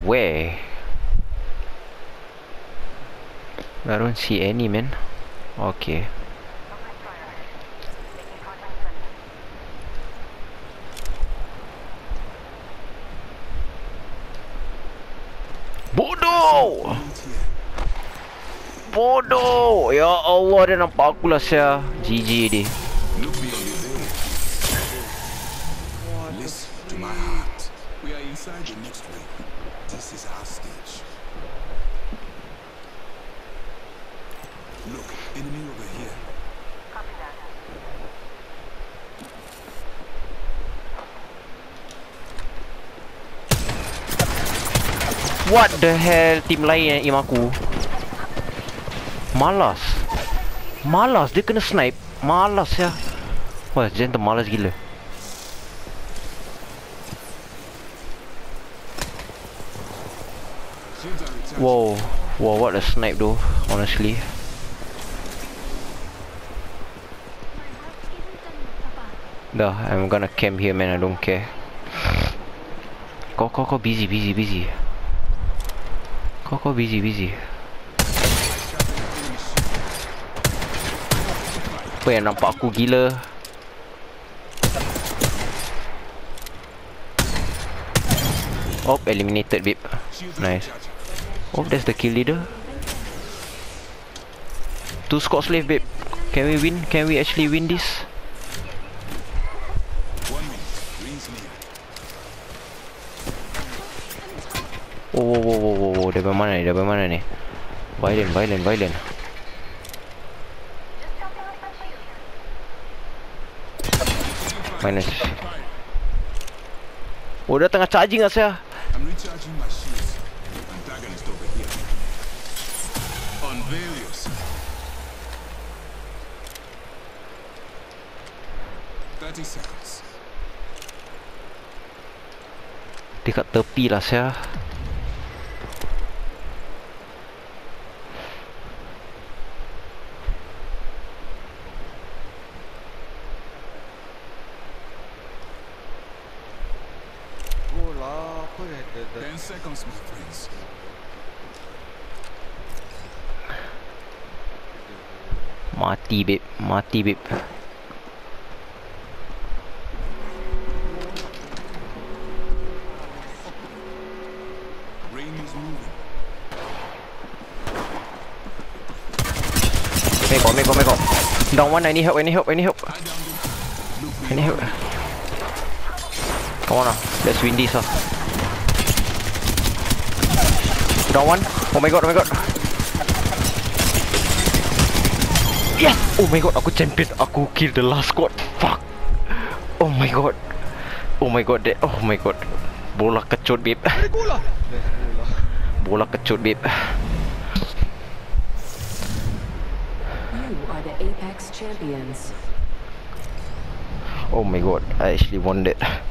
Where? I don't see any, man. Okay. Bodoh! Bodoh! Ya Allah, dia nampak aku lah sia. GG dia. Listen to my heart. We are inside the next week. This is our stage. Look, enemy over here. What the hell? Team lain yang aim aku. Malas. Malas dia kena snipe. Malas ya. Wah, Zen tu malas gila. Wow. Wow, what a snipe though, honestly. Dah, I'm gonna camp here, man. I don't care. Kau busy. Kau busy. Apa yang nampak aku gila? Oh, eliminated, babe. Nice. Oh, that's the kill leader. 2 squads left, babe. Can we win? Can we actually win this? Oh, dari mana ni? Violent. Minus. Oh, dia tengah charging lah saya. I'm recharging my shields. Antagonist over here. Unveil yourself. 30 seconds. Dekat tepi lah saya. lah, apa yang 10 seconds, my friends. Mati, babe. Rain is moving. Meko. Down one, I need help. I downed him. I need help. Come on, let's win this. Down one. Oh my god. Yes! Oh my god, aku champion. Aku kill the last squad. Fuck. Oh my god. Bola kecut, babe. Bola kecut, babe. You are the Apex champions. Oh my god, I actually won that.